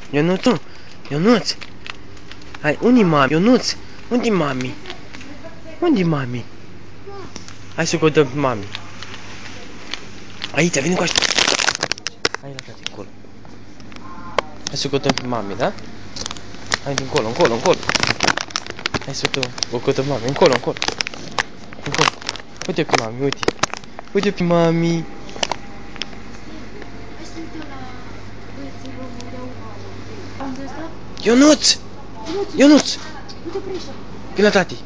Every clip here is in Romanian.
Ionuț, Ionuț! Hai, unde-i mami? Ionuț, unde-i mami? Unde-i mami? Hai să o dăm pe mami. Aici, vine cu așa. Hai la tati, încolo. Hai să o dăm pe mami, da? Hai încolo, încolo, încolo. Hai să o cătăm mami, încolo, încolo. Încolo. Uite pe mami, uite. Uite pe mami. Ionuț! Ionuț! Vino la tati.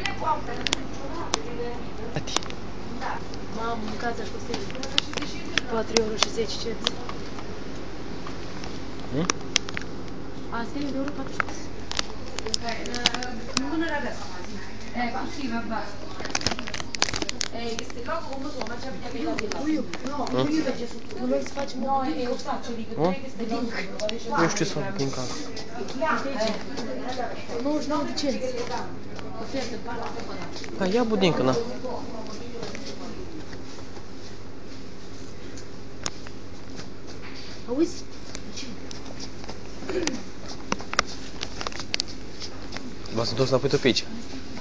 Tati. Mamă, mâncați așa costel. 4 euro și 10 cenți. Asta e de euro 40. Non era adesso. Sì, vabbè. Questo logo come sono? Ma c'è più che no, io vedo su tu. Nu vrei să facem No, e o faccio lì, perché queste logo. Nu știu să fac din casă. 99 de cenți. Ofertă. Hai, ia budincă, na. Auzi? V-ați întors înapoi pe aici.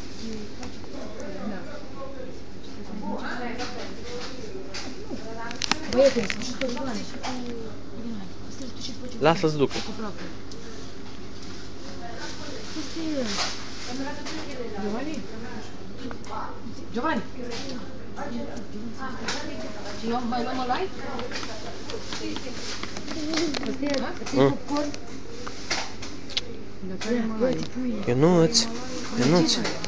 Băiete, sunt și tot bani. Lasă-ți ducă. Giovanni? Giovanni? Și eu mai luăm ăla-i? Ionuț, Ionuț.